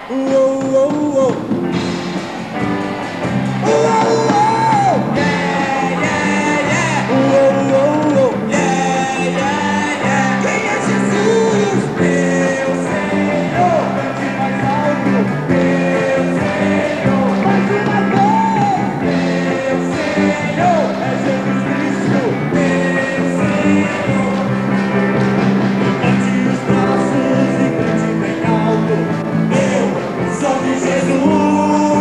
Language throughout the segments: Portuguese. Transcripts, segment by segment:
Uou, uou, uou. Uou, uou. Yeah, yeah, yeah. Uou, uou, uou. Yeah, yeah, yeah. Quem é Jesus? Meu Senhor. Cante mais alto. Meu Senhor. Mais uma vez. Meu Senhor. É Jesus Cristo. Meu Senhor. Levante os braços e cante bem alto. Eu sou de Jesus.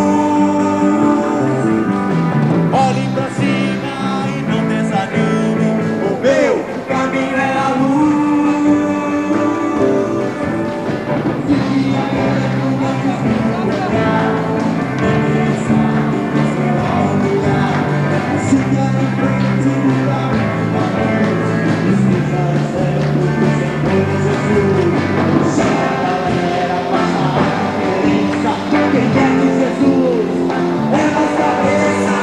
Olhe pra cima e não desanime. O meu caminho é a luz. Fique ainda no lugar. Siga em frente do caminho. Esteja certo do Senhor Jesus. Chama a galera, passa a diferença. Quem é de Jesus é nossa cabeça.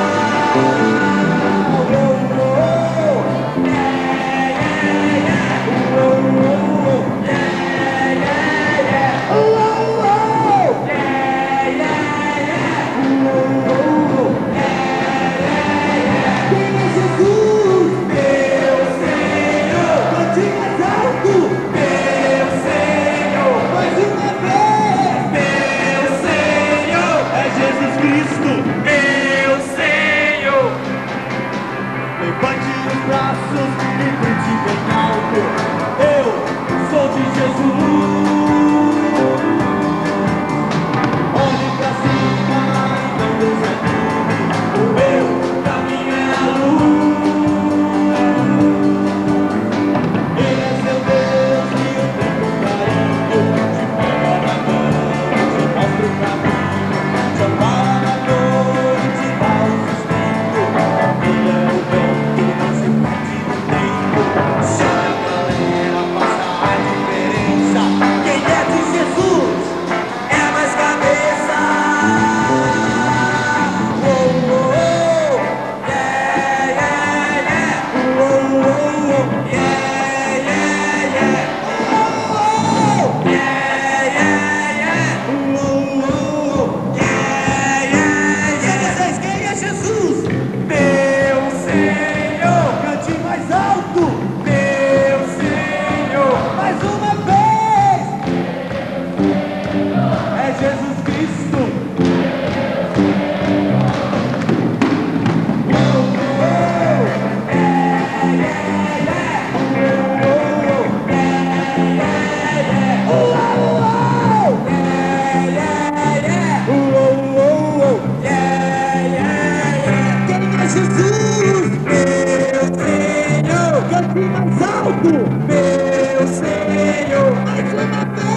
Levante os braços e grite bem alto. Eu sou de Jesus. Olhe pra cima e não desanime. O meu caminho é a luz. Ele é seu Deus que eu tenho carinho. Te pega na mão, te mostra o caminho. Te ampara na dor e te dá o sustento. Ele é o vento, não se perde no tempo. Chama a galera, faça a diferença. Quem é de Jesus é mais cabeça. Oh, oh, oh. Yeah, yeah, yeah. Oh, oh, oh. Yeah, yeah, yeah. Oh, oh, oh. Yeah, yeah, yeah. Oh, oh, oh. Yeah, yeah, yeah. E vocês, quem é Jesus? Meu Senhor. Cante mais alto. Meu Senhor. Mais uma vez. É Jesus Cristo. Jesus, meu Senhor, cante mais alto, meu Senhor, mais uma vez.